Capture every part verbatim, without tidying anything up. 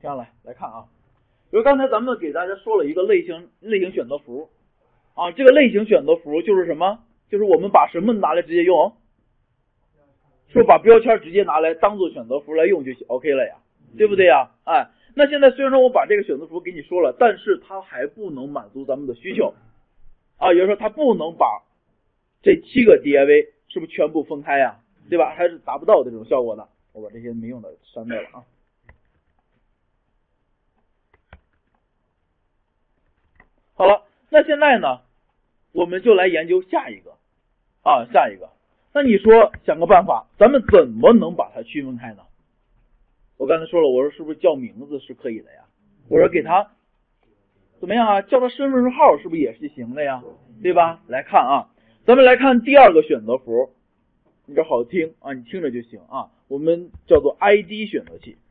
停下来，来看啊。比如刚才咱们给大家说了一个类型类型选择符啊，这个类型选择符就是什么？就是我们把什么拿来直接用？是不是把标签直接拿来当做选择符来用就 OK 了呀？对不对呀？哎，那现在虽然说我把这个选择符给你说了，但是它还不能满足咱们的需求啊，也就是说它不能把这七个 D I V 是不是全部分开呀？对吧？还是达不到这种效果的。我把这些没用的删掉了啊。好了，那现在呢，我们就来研究下一个啊，下一个。那你说想个办法，咱们怎么能把它区分开呢？我刚才说了，我说是不是叫名字是可以的呀？我说给他怎么样啊？叫他身份证号是不是也是行的呀？对吧？来看啊，咱们来看第二个选择符，你这好听啊，你听着就行啊。我们叫做 I D 选择器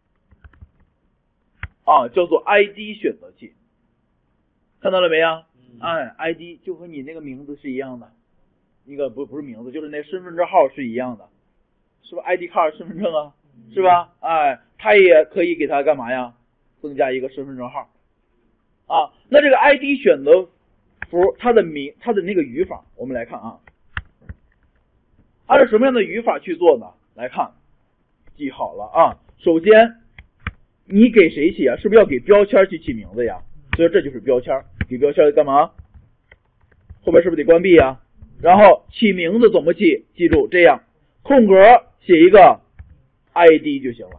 啊，叫做 I D 选择器，看到了没呀？哎 ，I D 就和你那个名字是一样的，那个不不是名字，就是那身份证号是一样的，是吧 ？I D card 身份证啊，是吧？哎，它也可以给它干嘛呀？增加一个身份证号啊。那这个 I D 选择符它的名它的那个语法，我们来看啊，按照什么样的语法去做呢？来看，记好了啊。首先，你给谁起啊？是不是要给标签去起名字呀？所以这就是标签，给标签干嘛？后边是不是得关闭呀？然后起名字怎么起？记住这样，空格写一个 I D 就行了，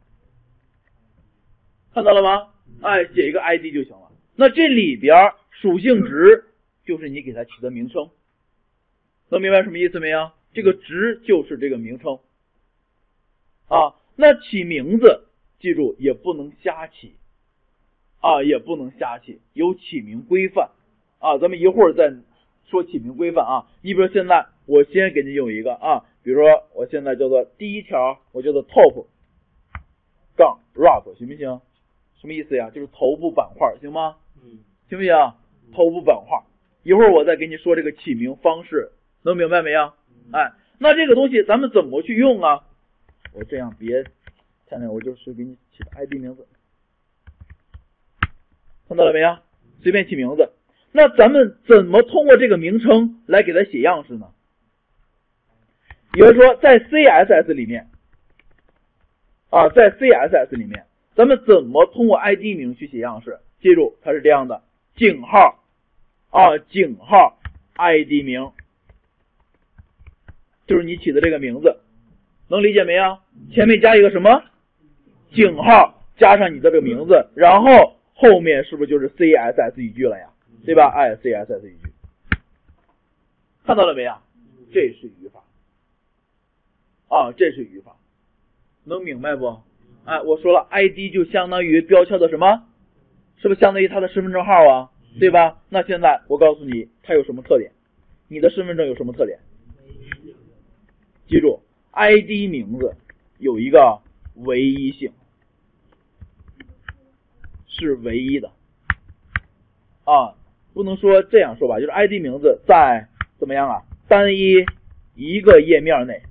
看到了吗？哎，写一个 I D 就行了。那这里边属性值就是你给它起的名称，能明白什么意思没有？这个值就是这个名称啊。那起名字记住也不能瞎起啊，也不能瞎起，有起名规范啊。咱们一会儿再说起名规范啊。你比如现在我先给你有一个啊，比如说我现在叫做第一条，我叫做 top 杠 wrap 行不行？什么意思呀？就是头部板块，行吗？嗯，行不行？头部板块。一会儿我再给你说这个起名方式，能明白没有？哎，那这个东西咱们怎么去用啊？我这样别，下面我就是给你起的 I D 名字，看到了没有？随便起名字。那咱们怎么通过这个名称来给它写样式呢？也就是说，在 C S S 里面啊，在 C S S 里面，咱们怎么通过 I D 名去写样式？记住，它是这样的：井号啊，井号 I D 名，就是你起的这个名字，能理解没有？前面加一个什么？井号加上你的这个名字，然后后面是不是就是 C S S 语句了呀？对吧？哎 ，C S S 语句，看到了没有？这是语法啊，这是语法，能明白不？哎，我说了 ，I D 就相当于标签的什么？是不是相当于它的身份证号啊？对吧？那现在我告诉你，它有什么特点？你的身份证有什么特点？记住 ，I D 名字有一个唯一性，是唯一的啊。不能说这样说吧，就是 I D 名字在怎么样啊？单一一个页面内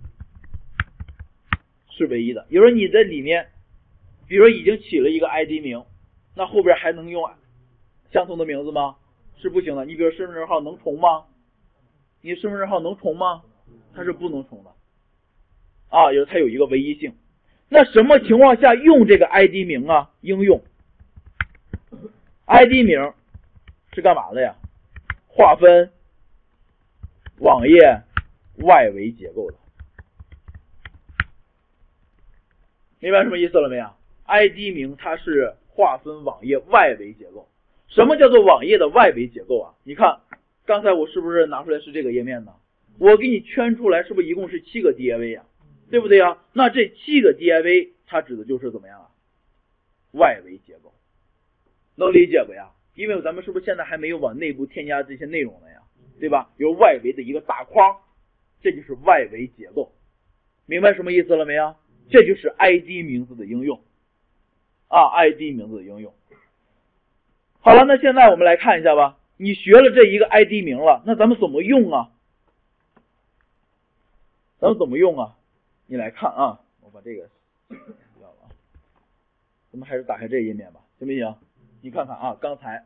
是唯一的。比如说你在里面，比如说已经起了一个 I D 名，那后边还能用相同的名字吗？是不行的。你比如身份证号能重吗？你身份证号能重吗？它是不能重的啊，有它有一个唯一性。那什么情况下用这个 I D 名啊？应用 I D 名是干嘛的呀？划分网页外围结构的，明白什么意思了没有 ？I D 名它是划分网页外围结构。什么叫做网页的外围结构啊？你看刚才我是不是拿出来是这个页面呢？我给你圈出来，是不是一共是七个 D I V 啊？对不对啊？那这七个 D I V 它指的就是怎么样啊？外围结构，能理解不呀？因为咱们是不是现在还没有往内部添加这些内容了呀？对吧？有外围的一个大框，这就是外围结构，明白什么意思了没有？这就是 I D 名字的应用啊 ，I D 名字的应用。好了，那现在我们来看一下吧。你学了这一个 I D 名了，那咱们怎么用啊？咱们怎么用啊？你来看啊，我把这个掉了。 咱们还是打开这个页面吧，行不行？你看看啊，刚才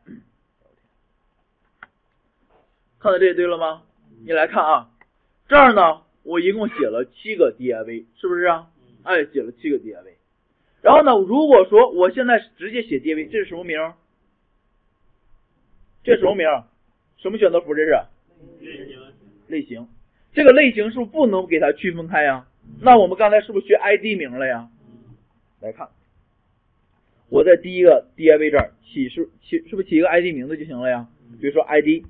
看到这一堆了吗？你来看啊，这儿呢，我一共写了七个 D I V， 是不是啊？哎，写了七个 D I V。然后呢，如果说我现在直接写 D I V， 这是什么名？这是什么名？什么选择符？这是类型。 类型。这个类型是不是不能给它区分开呀？那我们刚才是不是学 I D 名了呀？来看，我在第一个 D I V 这儿起是起是不是起一个 I D 名字就行了呀？比如说 I D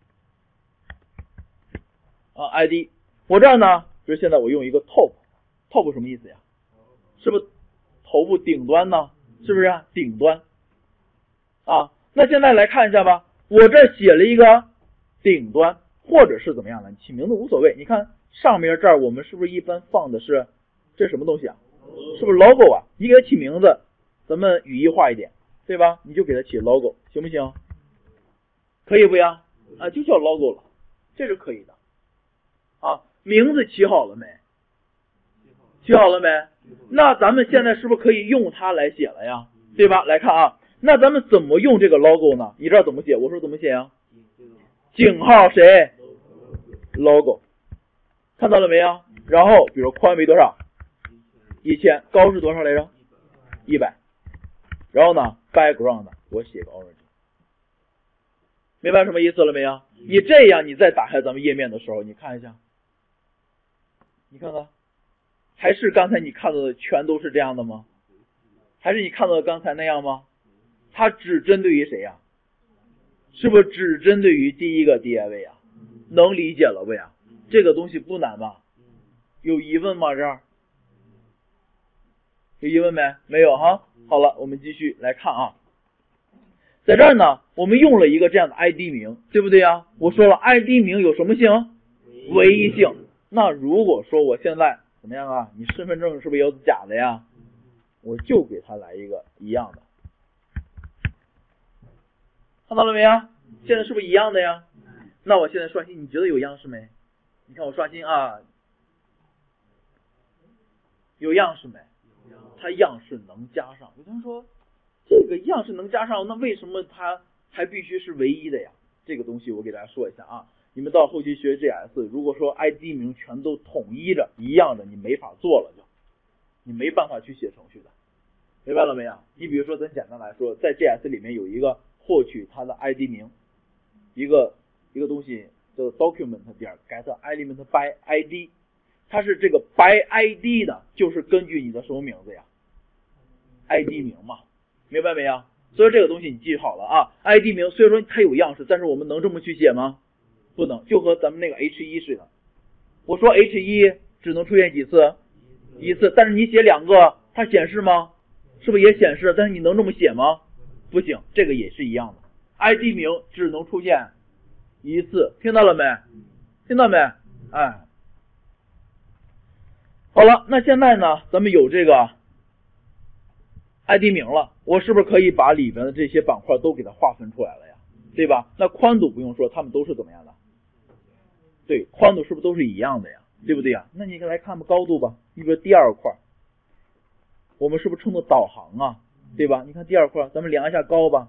啊 I D， 我这儿呢，比如现在我用一个 top top 什么意思呀？是不是头部顶端呢？是不是啊？顶端啊？那现在来看一下吧，我这写了一个顶端，或者是怎么样的，你起名字无所谓。你看上面这儿我们是不是一般放的是这是什么东西啊？是不是 logo 啊？你给它起名字，咱们语义化一点，对吧？你就给它起 logo， 行不行？可以不呀？啊，就叫 logo 了，这是可以的。啊，名字起好了没？起好了没？那咱们现在是不是可以用它来写了呀？对吧？来看啊，那咱们怎么用这个 logo 呢？你知道怎么写？我说怎么写呀？井号谁 ？logo， 看到了没有？然后比如宽为多少？一千，高是多少来着？一百。然后呢 ，background 我写个 orange， 明白什么意思了没有？你这样，你再打开咱们页面的时候，你看一下，你看看，还是刚才你看到的全都是这样的吗？还是你看到的刚才那样吗？它只针对于谁呀？是不是只针对于第一个 D I V 啊？能理解了不呀？这个东西不难吧？有疑问吗？这儿有疑问没？没有哈。好了，我们继续来看啊。在这儿呢，我们用了一个这样的 I D 名，对不对呀？我说了 I D 名有什么性？唯一性。那如果说我现在怎么样啊？你身份证是不是有假的呀？我就给他来一个一样的，看到了没有？现在是不是一样的呀？那我现在刷新，你觉得有样式没？你看我刷新啊，有样式没？它样式能加上。有人说这个样式能加上，那为什么它还必须是唯一的呀？这个东西我给大家说一下啊。你们到后期学 J S， 如果说 I D 名全都统一着一样的，你没法做了就，你没办法去写程序的，明白了没有？你比如说咱简单来说，在 J S 里面有一个获取它的 I D 名，一个一个东西叫做 document 点 get element by I D， 它是这个 by I D 的，就是根据你的什么名字呀 ？I D 名嘛，明白没有？所以这个东西你记好了啊 ，I D 名虽然说它有样式，但是我们能这么去写吗？不能，就和咱们那个 H 一 似的。我说 H 一 只能出现几次？一次，但是你写两个，它显示吗？是不是也显示？但是你能这么写吗？不行，这个也是一样的。I D 名只能出现一次，听到了没？听到没？哎，好了，那现在呢，咱们有这个 I D 名了，我是不是可以把里边的这些板块都给它划分出来了呀？对吧？那宽度不用说，它们都是怎么样的？对，宽度是不是都是一样的呀？对不对呀？那你来看吧，高度吧。你比如第二块，我们是不是称作导航啊？对吧？你看第二块，咱们量一下高吧。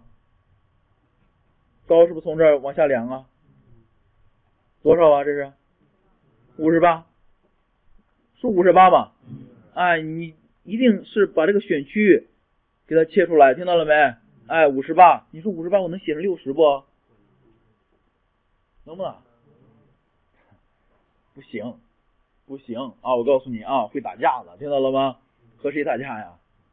高是不是从这儿往下量啊？多少啊？这是五十八，是五十八吧？哎，你一定是把这个选区给它切出来，听到了没？哎，五十八，你说五十八我能写成六十不？能不能？不行，不行啊！我告诉你啊，会打架的，听到了吗？和谁打架呀？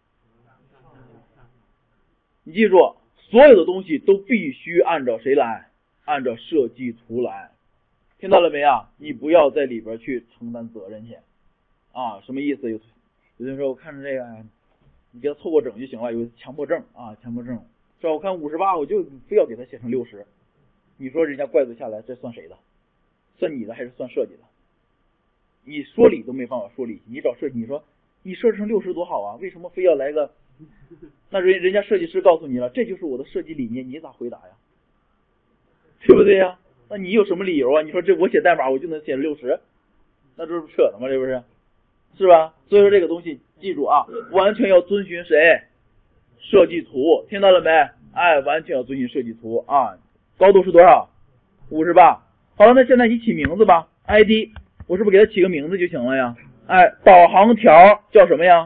你记住，所有的东西都必须按照谁来？按照设计图来，听到了没啊？你不要在里边去承担责任去啊！什么意思？有有人说我看着这个，你给他凑过整就行了，有强迫症啊，强迫症。是吧？我看五十八，我就非要给他写成六十，你说人家怪罪下来，这算谁的？算你的还是算设计的？你说理都没办法说理，你找设计，你说你设置成六十多好啊，为什么非要来个？那人人家设计师告诉你了，这就是我的设计理念，你咋回答呀？对不对呀？那你有什么理由啊？你说这我写代码我就能写六十，那这不扯的吗？这不是，是吧？所以说这个东西记住啊，完全要遵循谁？ 设计图，听到了没？哎，完全要遵循设计图啊。高度是多少？五十八。好了，那现在你起名字吧 ，I D， 我是不是给它起个名字就行了呀？哎，导航条叫什么呀？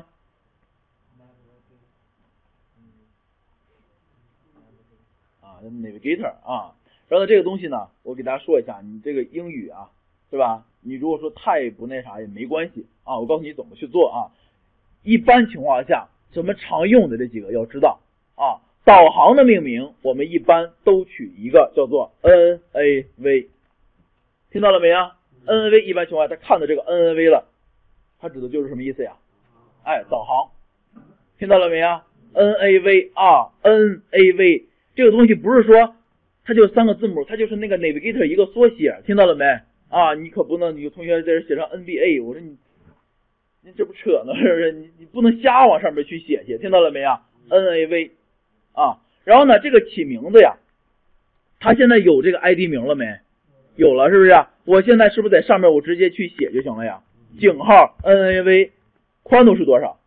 啊 ，navigator 啊。然后呢，这个东西呢，我给大家说一下，你这个英语啊，对吧？你如果说太不那啥也没关系啊，我告诉你怎么去做啊。一般情况下，什么常用的这几个要知道啊。导航的命名，我们一般都取一个叫做 N A V， 听到了没呀 ？N A V 一般情况下，他看到这个 N A V 了，它指的就是什么意思呀？哎，导航，听到了没呀 ？N A V 啊 ，N A V 这个东西不是说它就三个字母，它就是那个 navigator 一个缩写，听到了没？啊，你可不能，有同学在这写上 N B A， 我说你，你这不扯呢，是不是？你你不能瞎往上面去写去，听到了没呀 ？N A V 啊，然后呢，这个起名字呀，它现在有这个 I D 名了没？有了，是不是？我现在是不是在上面我直接去写就行了呀？井号 N A V， 宽度是多少？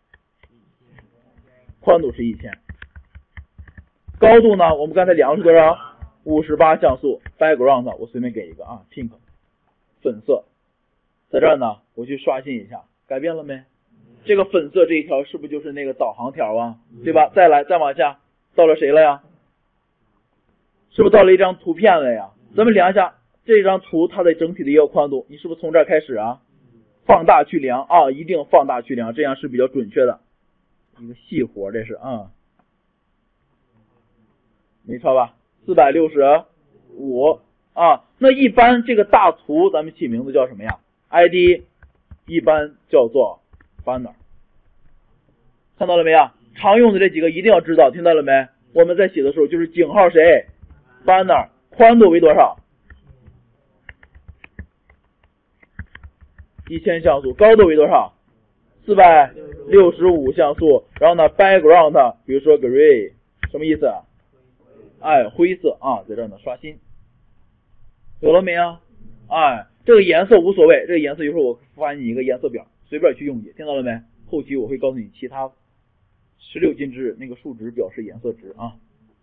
宽度是一千。高度呢？我们刚才量是多少？五十八像素。background 我随便给一个啊 ，pink， 粉色。在这儿呢，我去刷新一下，改变了没？这个粉色这一条是不是就是那个导航条啊？对吧？再来，再往下，到了谁了呀？是不是到了一张图片了呀？咱们量一下这张图它的整体的一个宽度，你是不是从这儿开始啊？放大去量啊，一定放大去量，这样是比较准确的。一个细活，这是啊，没错吧？四百六十五啊。那一般这个大图咱们起名字叫什么呀 ？I D 一般叫做 banner， 看到了没有？常用的这几个一定要知道，听到了没？我们在写的时候就是井号谁 banner， 宽度为多少？一千像素，高度为多少？四百六十五像素。然后呢 ，background， 比如说 gray， 什么意思？哎，灰色啊，在这儿呢，刷新，有了没有？哎，这个颜色无所谓，这个颜色一会儿我发你一个颜色表，随便去用去，听到了没？后期我会告诉你其他十六进制那个数值表示颜色值啊。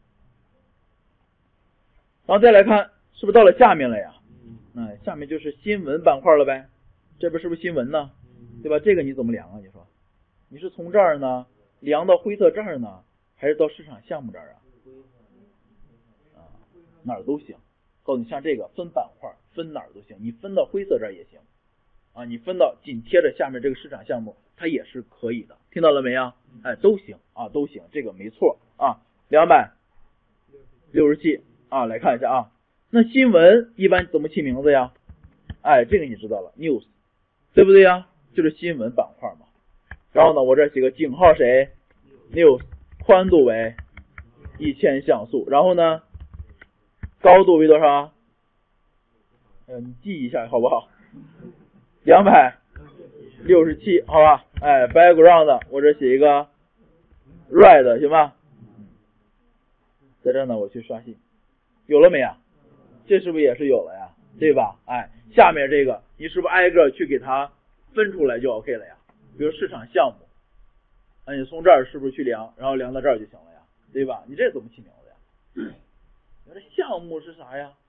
然后再来看，是不是到了下面了呀？哎，下面就是新闻板块了呗。这边是不是新闻呢？对吧？这个你怎么量啊？你说，你是从这儿呢量到灰色这儿呢，还是到市场项目这儿啊？啊，哪儿都行。告诉你，像这个分板块，分哪儿都行，你分到灰色这儿也行啊，你分到紧贴着下面这个市场项目，它也是可以的。听到了没有？哎，都行啊，都行，这个没错啊。两百六十七啊，来看一下啊。那新闻一般怎么起名字呀？哎，这个你知道了 ，news， 对不对呀？就是新闻板块嘛。然后呢，我这写个井号谁 ，news， 宽度为一千像素。然后呢，高度为多少？呃，你记一下好不好？两百六十七，好吧？哎 ，background 我这写一个 red 行吧？在这呢，我去刷新，有了没呀？这是不是也是有了呀？对吧？哎，下面这个你是不是挨个去给它分出来就 OK 了呀？比如市场项目，哎，你从这儿是不是去量，然后量到这儿就行了呀？对吧？你这怎么起名字呀？你这项目是啥呀？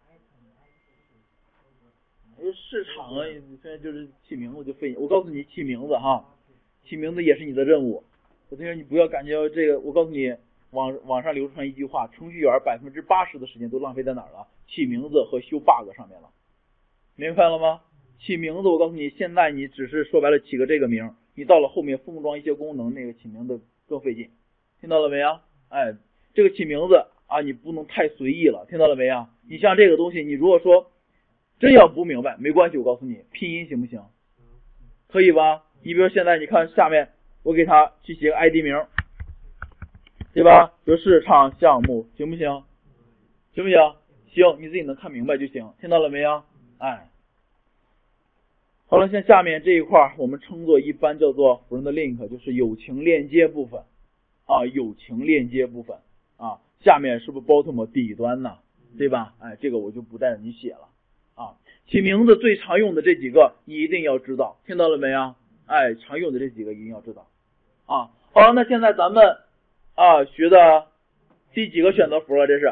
市场啊，现在就是起名字就费。我告诉你，起名字哈，起名字也是你的任务。我同学，你不要感觉这个，我告诉你，网网上流传一句话，程序员百分之八十的时间都浪费在哪儿了？起名字和修 bug 上面了。明白了吗？起名字，我告诉你，现在你只是说白了起个这个名，你到了后面封装一些功能，那个起名字更费劲。听到了没有？哎，这个起名字啊，你不能太随意了。听到了没有？你像这个东西，你如果说真要不明白，没关系，我告诉你，拼音行不行？可以吧？你比如现在你看下面，我给他去写个 I D 名，对吧？比如市场项目，行不行？行不行？行，你自己能看明白就行。听到了没有？哎，好了，像下面这一块我们称作一般叫做 friend link， 就是友情链接部分啊，友情链接部分啊。下面是不是 bottom 底端呢？对吧？哎，这个我就不带着你写了。啊，起名字最常用的这几个你一定要知道，听到了没有？哎，常用的这几个一定要知道。啊，好了，那现在咱们啊学的第几个选择符啊？这是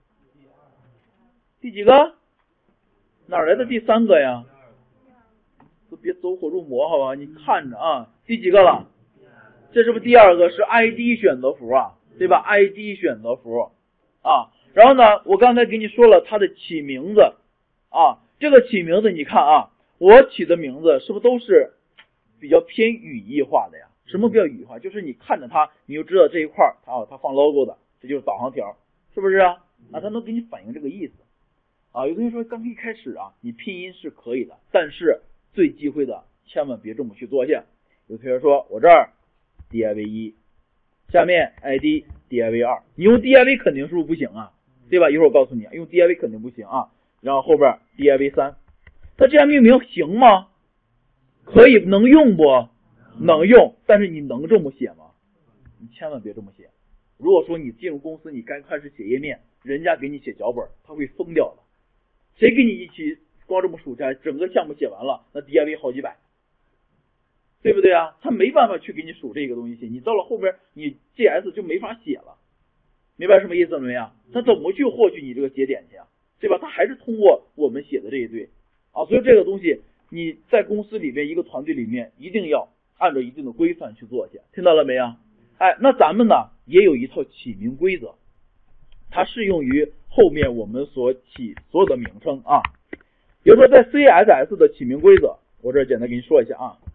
第几个？哪来的第三个呀？都别走火入魔好吧？你看着啊，第几个了？这是不是第二个是 I D 选择符啊？对吧 ？I D 选择符啊。然后呢，我刚才给你说了它的起名字啊，这个起名字你看啊，我起的名字是不是都是比较偏语义化的呀？什么比较语义化？就是你看着它，你就知道这一块它啊，它放 logo 的，这就是导航条，是不是啊？啊，它能给你反映这个意思啊。有的人说刚一开始啊，你拼音是可以的，但是最忌讳的千万别这么去做下。有同学说我这儿 D I V 一，下面 I D D I V 二，你用 D I V 肯定是不是不行啊？对吧？一会儿我告诉你，用 D I V 肯定不行啊。然后后边 D I V 三，它这样命名行吗？可以，能用不？能用，但是你能这么写吗？你千万别这么写。如果说你进入公司，你刚开始写页面，人家给你写脚本，他会疯掉的。谁给你一起光这么数下来，整个项目写完了，那 D I V 好几百，对不对啊？他没办法去给你数这个东西写，你到了后边你 G S 就没法写了，明白什么意思没有？他怎么去获取你这个节点去啊？对吧？他还是通过我们写的这一堆啊，所以这个东西你在公司里面一个团队里面一定要按照一定的规范去做去，听到了没有？哎，那咱们呢也有一套起名规则，它适用于后面我们所起所有的名称啊。比如说在 C S S 的起名规则，我这简单给你说一下啊。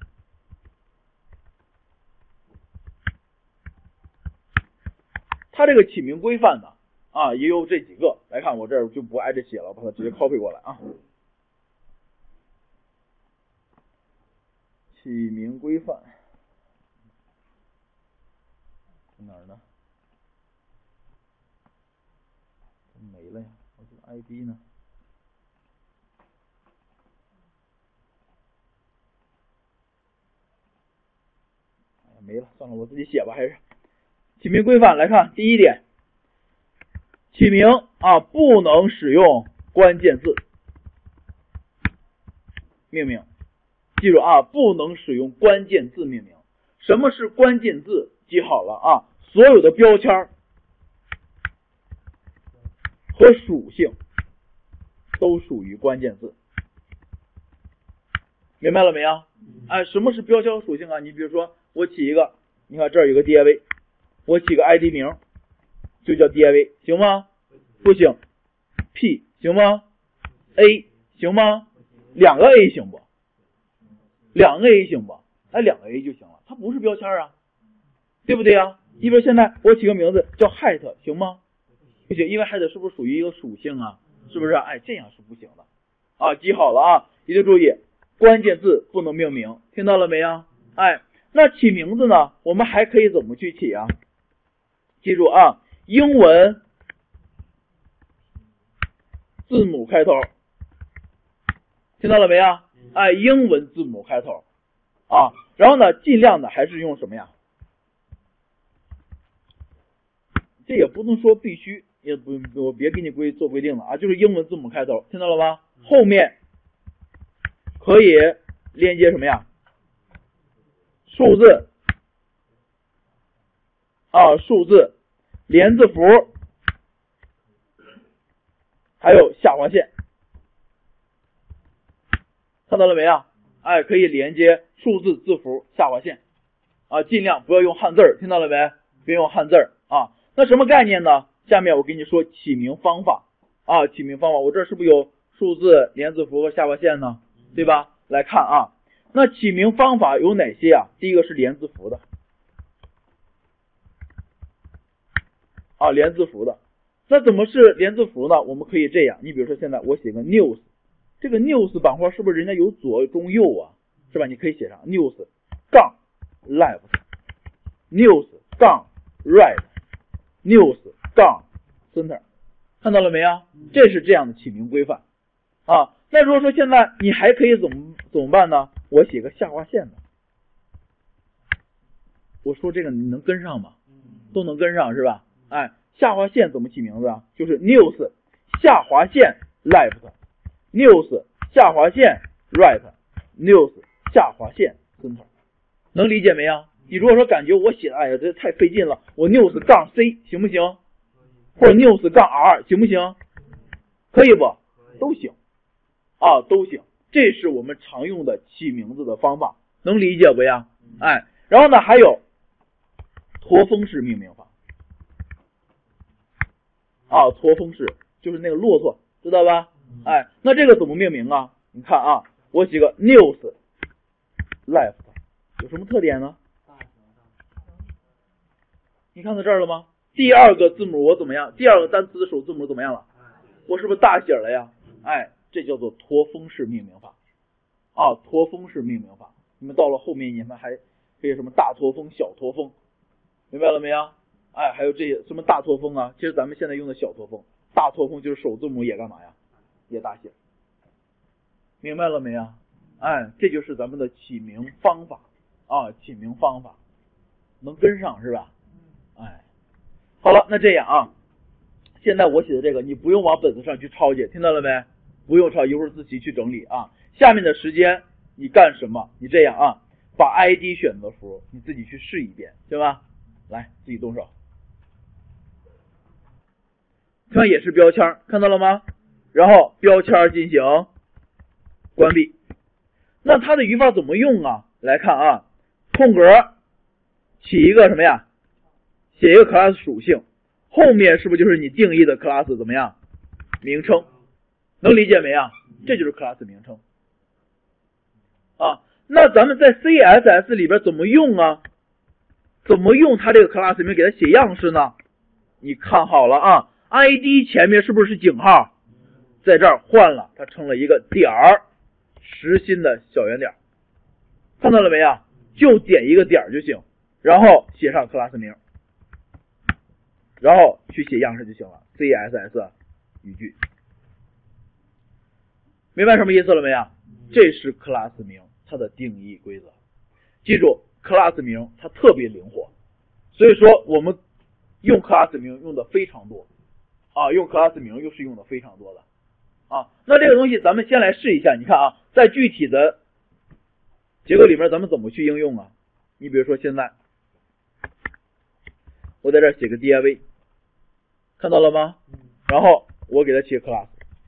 它这个起名规范呢啊也有这几个，来看我这儿就不挨着写了，我把它直接 copy 过来啊。起名规范在哪儿呢？没了呀，我这个 I D 呢？哎呀，没了，算了，我自己写吧，还是起名规范。来看第一点，起名啊不能使用关键字命名。记住啊，不能使用关键字命名。什么是关键字？记好了啊，所有的标签和属性都属于关键字，明白了没有？哎，什么是标签和属性啊？你比如说我起一个，你看这儿有个 D I V， 我起个 I D 名就叫 D I V， 行吗？不行。P 行吗？ A 行吗？两个 A 行不？两个 A 行不？哎，两个 A 就行了，它不是标签啊，对不对啊？你比如现在我起个名字叫 height 行吗？不行，因为 height 是不是属于一个属性啊？是不是？哎，这样是不行的啊！记好了啊，一定注意，关键字不能命名，听到了没有？哎，那起名字呢？我们还可以怎么去起啊？记住啊，英文字母开头，听到了没有？哎，英文字母开头啊，然后呢，尽量的还是用什么呀？这也不能说必须，也不我别给你规做规定了啊，就是英文字母开头，听到了吗？后面可以连接什么呀？数字啊，数字、连字符，还有下划线。看到了没有？哎，可以连接数字、字符、下划线啊，尽量不要用汉字儿，听到了没？别用汉字儿啊。那什么概念呢？下面我跟你说起名方法啊，起名方法，我这是不是有数字、连字符和下划线呢？对吧？来看啊，那起名方法有哪些啊？第一个是连字符的啊，连字符的。那怎么是连字符呢？我们可以这样，你比如说现在我写个 news。这个 news 板块是不是人家有左中右啊？是吧？你可以写上 news 杠 left news 杠 right news 杠 center， 看到了没有？这是这样的起名规范啊。那如果说现在你还可以怎么怎么办呢？我写个下划线的。我说这个你能跟上吗？都能跟上是吧？哎，下划线怎么起名字啊？就是 news 下划线 left news 下划线 right news 下划线 center， 能理解没有？ 你如果说感觉我写的哎呀这太费劲了，我 news 杠 c 行不行？或者 news 杠 r 行不行？可以不？都行啊，都行。这是我们常用的起名字的方法，能理解不呀？哎，然后呢还有驼峰式命名法啊，驼峰式就是那个骆驼，知道吧？哎，那这个怎么命名啊？你看啊，我写个 news left 有什么特点呢？你看到这儿了吗？第二个字母我怎么样？第二个单词的首字母怎么样了？我是不是大写了呀？哎，这叫做驼峰式命名法啊，驼峰式命名法。你们到了后面你们还可以什么大驼峰、小驼峰，明白了没有？哎，还有这些什么大驼峰啊，其实咱们现在用的小驼峰，大驼峰就是首字母也干嘛呀？也大写，明白了没有？哎，这就是咱们的起名方法啊，起名方法能跟上是吧？哎，好了，那这样啊，现在我写的这个你不用往本子上去抄去，听到了没？不用抄，一会儿自己去整理啊。下面的时间你干什么？你这样啊，把 I D 选择符你自己去试一遍，行吧？来，自己动手。看也是标签，看到了吗？然后标签进行关闭。那它的语法怎么用啊？来看啊，空格起一个什么呀？写一个 class 属性，后面是不是就是你定义的 class 怎么样？名称，能理解没啊？这就是 class 名称啊。那咱们在 C S S 里边怎么用啊？怎么用它这个 class 里面给它写样式呢？你看好了啊 ，I D 前面是不是井号？在这儿换了，它成了一个点儿，实心的小圆点，看到了没有？就点一个点就行，然后写上 class 名，然后去写样式就行了。C S S 语句，明白什么意思了没有？这是 class 名它的定义规则。记住 class 名它特别灵活，所以说我们用 class 名用的非常多啊，用 class 名又是用的非常多的啊。那这个东西咱们先来试一下，你看啊，在具体的结构里面咱们怎么去应用啊？你比如说现在我在这儿写个 div， 看到了吗？然后我给它起个 class，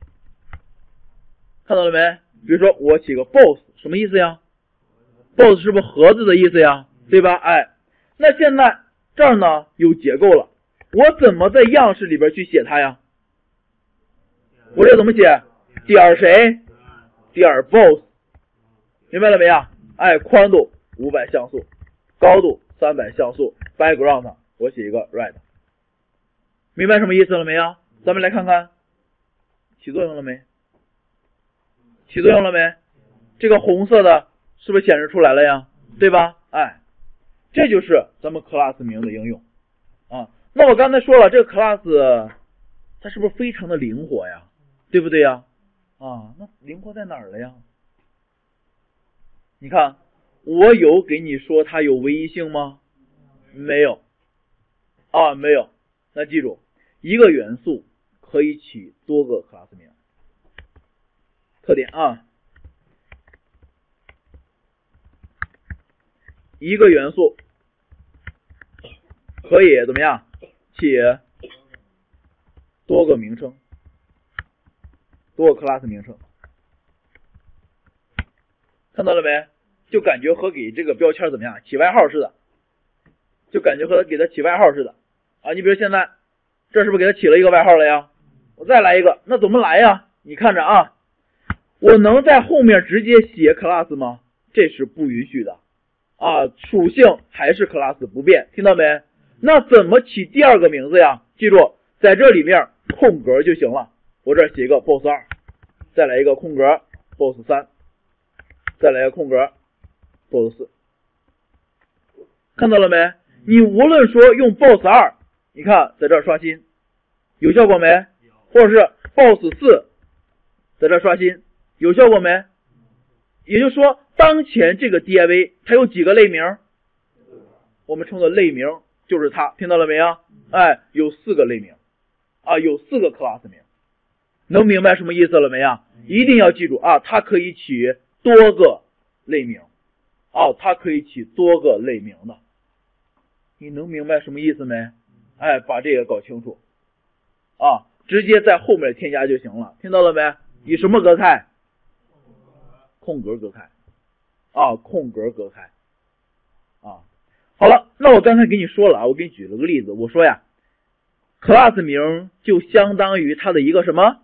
看到了没？比如说我起个 boss， 什么意思呀？ boss 是不是盒子的意思呀？对吧？哎，那现在这儿呢有结构了，我怎么在样式里边去写它呀？我这怎么写？点谁？点 boss， 明白了没有？哎，宽度五百像素，高度三百像素 ，background 我写一个 red， 明白什么意思了没有？咱们来看看起作用了没？起作用了没？这个红色的是不是显示出来了呀？对吧？哎，这就是咱们 class 名的应用啊。那我刚才说了，这个 class 它是不是非常的灵活呀？对不对呀？啊，那灵活在哪儿了呀？你看，我有给你说它有唯一性吗？没有啊，没有。那记住，一个元素可以起多个 class 名。特点啊，一个元素可以怎么样起多个名称，多个 class 名称，看到了没？就感觉和给这个标签怎么样起外号似的，就感觉和给它起外号似的啊。你比如现在这是不是给它起了一个外号了呀？我再来一个，那怎么来呀？你看着啊，我能在后面直接写 class 吗？这是不允许的啊，属性还是 class 不变，听到没？那怎么起第二个名字呀？记住，在这里面空格就行了。我这儿写一个 boss 二，再来一个空格 boss 三，再来一个空格 boss 四，看到了没？你无论说用 boss 二，你看在这儿刷新有效果没？或者是 boss 四在这儿刷新有效果没？也就是说当前这个 div 它有几个类名？我们称的类名就是它，听到了没有？哎，有四个类名啊，有四个 class 名，能明白什么意思了没有？一定要记住啊，它可以起多个类名啊，它可以起多个类名的你能明白什么意思没？哎，把这个搞清楚啊，直接在后面添加就行了，听到了没？以什么隔开？空格隔开啊，空格隔开啊。好了，那我刚才给你说了啊，我给你举了个例子，我说呀 ，class 名就相当于它的一个什么？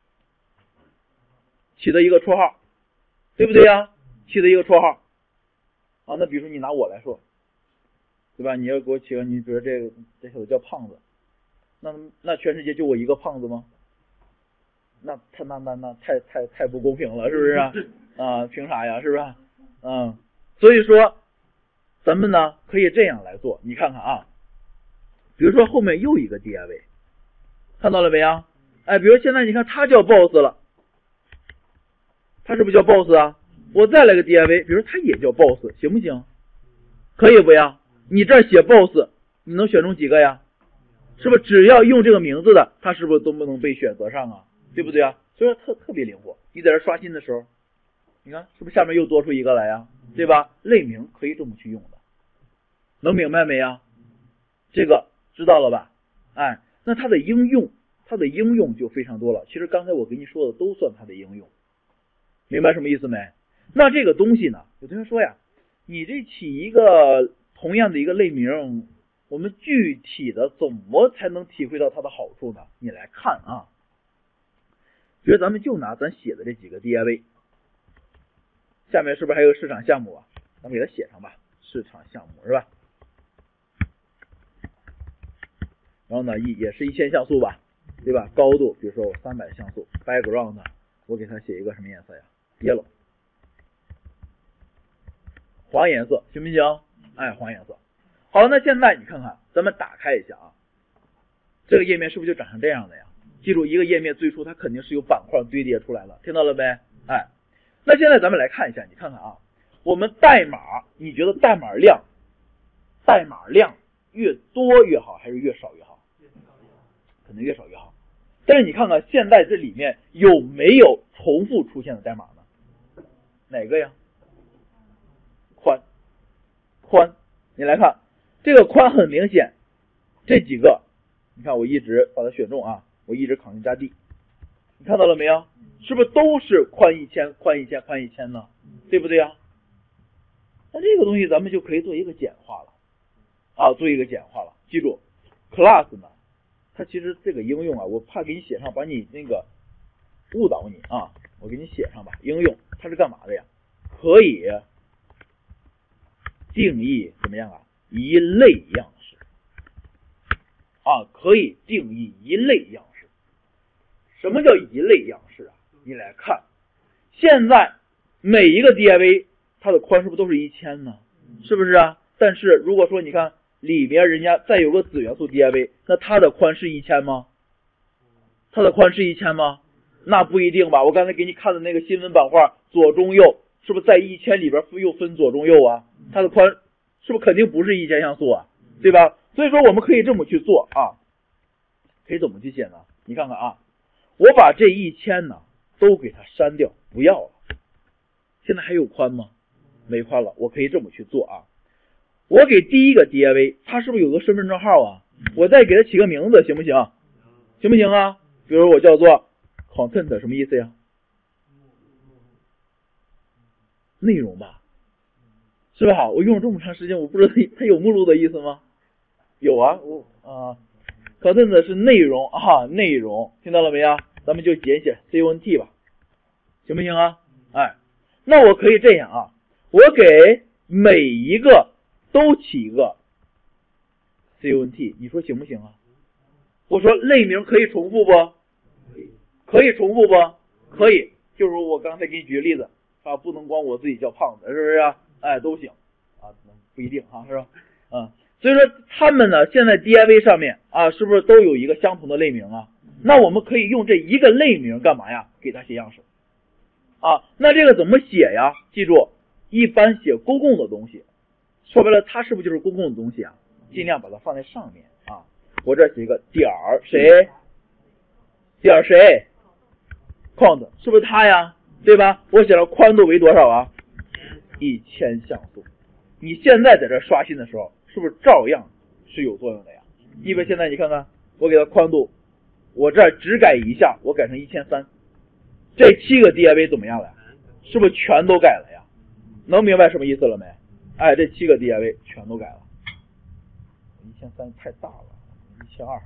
起的一个绰号，对不对呀？起的一个绰号啊。那比如说你拿我来说，对吧？你要给我起个，你比如这个这小子叫胖子，那那全世界就我一个胖子吗？那他那那那太太太不公平了，是不是啊？啊，凭啥呀？是不是？嗯，所以说咱们呢可以这样来做，你看看啊，比如说后面又一个 div， 看到了没有？哎，比如现在你看他叫 boss 了，他是不是叫 boss 啊？我再来个 div， 比如他也叫 boss， 行不行？可以不呀？你这写 boss， 你能选中几个呀？是不是只要用这个名字的，它是不是都不能被选择上啊？对不对啊？所以说特特别灵活。你在这刷新的时候，你看是不是下面又多出一个来呀？对吧？类名可以这么去用的，能明白没呀？这个知道了吧？哎，那它的应用，它的应用就非常多了。其实刚才我跟你说的都算它的应用，明白什么意思没？那这个东西呢，有同学说呀，你这起一个同样的一个类名，我们具体的怎么才能体会到它的好处呢？你来看啊，比如咱们就拿咱写的这几个 div， 下面是不是还有市场项目啊？咱们给它写上吧，市场项目是吧？然后呢，一也是一千像素吧，对吧？高度，比如说我三百像素 ，background 我给它写一个什么颜色呀 ？yellow， 黄颜色行不行？哎，黄颜色。好，那现在你看看，咱们打开一下啊，这个页面是不是就长成这样的呀？记住，一个页面最初它肯定是有板块堆叠出来的，听到了没？哎，那现在咱们来看一下，你看看啊，我们代码，你觉得代码量，代码量越多越好，还是越少越好？可能越少越好。但是你看看现在这里面有没有重复出现的代码呢？哪个呀？宽，宽，你来看这个宽很明显，这几个，你看我一直把它选中啊，我一直 Ctrl 加 D， 你看到了没有？是不是都是宽一千、宽一千、宽一千呢？对不对呀？那这个东西咱们就可以做一个简化了啊，做一个简化了。记住 ，class 呢，它其实这个应用啊，我怕给你写上，把你那个误导你啊，我给你写上吧。应用它是干嘛的呀？可以定义怎么样啊？一类样式啊，可以定义一类样式。什么叫一类样式啊？你来看，现在每一个 div 它的宽是不是都是一千呢？是不是啊？但是如果说你看里边人家再有个子元素 div， 那它的宽是一千吗？它的宽是一千吗？那不一定吧。我刚才给你看的那个新闻板块左中右，是不是在一千里边又分左中右啊？它的宽是不是肯定不是一千像素啊？对吧？所以说我们可以这么去做啊，可以怎么去写呢？你看看啊，我把这一千呢都给它删掉，不要了。现在还有宽吗？没宽了。我可以这么去做啊，我给第一个 div 它是不是有个身份证号啊？我再给它起个名字行不行？行不行啊？比如我叫做 content 什么意思呀？内容吧，是吧？我用了这么长时间，我不知道它有目录的意思吗？有啊，我啊 content 是内容啊，内容听到了没有？咱们就简写 cont 吧，行不行啊？哎，那我可以这样啊，我给每一个都起一个 cont， 你说行不行啊？我说类名可以重复不？可以重复不？可以，就是我刚才给你举个例子啊，不能光我自己叫胖子，是不是啊？哎，都行啊，不一定啊，是吧？嗯，所以说他们呢，现在 div 上面啊，是不是都有一个相同的类名啊？那我们可以用这一个类名干嘛呀？给它写样式啊。那这个怎么写呀？记住，一般写公共的东西，说白了，它是不是就是公共的东西啊？尽量把它放在上面啊。我这写一个点儿谁，点儿谁 ，count 是不是它呀？对吧？我写了宽度为多少啊？一千像素。你现在在这刷新的时候，是不是照样是有作用的呀。因为现在你看看，我给它宽度，我这儿只改一项，我改成一千三，这七个 D I V 怎么样了？是不是全都改了呀？能明白什么意思了没？哎，这七个 D I V 全都改了。一千三太大了，一千二，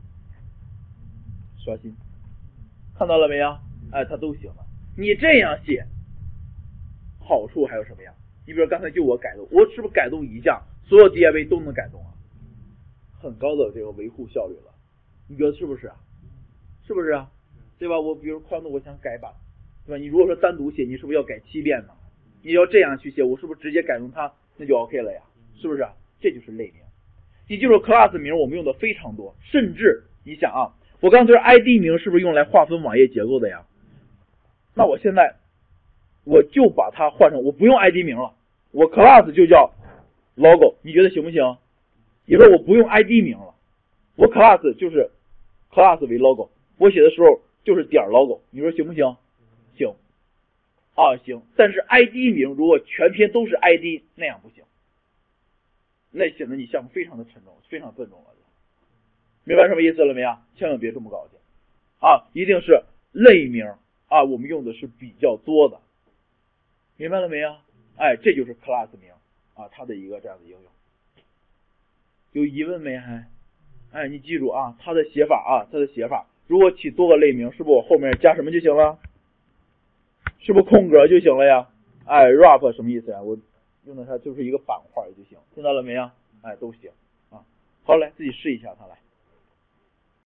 刷新，看到了没有？哎，它都行了。你这样写，好处还有什么呀？你比如刚才就我改动，我是不是改动一项，所有 D I V 都能改动啊？很高的这个维护效率了，你觉得是不是啊？是不是啊？对吧？我比如宽度我想改版，对吧？你如果说单独写，你是不是要改七遍呢？你要这样去写，我是不是直接改成它，那就 OK 了呀？是不是啊？这就是类名。你记住 class 名我们用的非常多，甚至你想啊，我刚才说 I D 名是不是用来划分网页结构的呀？那我现在我就把它换成我不用 I D 名了，我 class 就叫 logo， 你觉得行不行？也就是我不用 I D 名了，我 class 就是 class 为 logo， 我写的时候就是点 logo， 你说行不行？行啊，行。但是 I D 名如果全篇都是 I D， 那样不行，那显得你项目非常的沉重，非常笨重了。明白什么意思了没有？千万别这么搞去啊！一定是类名啊，我们用的是比较多的，明白了没有？哎，这就是 class 名啊，它的一个这样的应用。有疑问没？还？哎，你记住啊，它的写法啊，它的写法，如果起多个类名，是不是我后面加什么就行了？是不是空格就行了呀？哎 ，wrap 什么意思呀？我用的它就是一个板块就行，听到了没有？哎，都行啊。好，来自己试一下它来。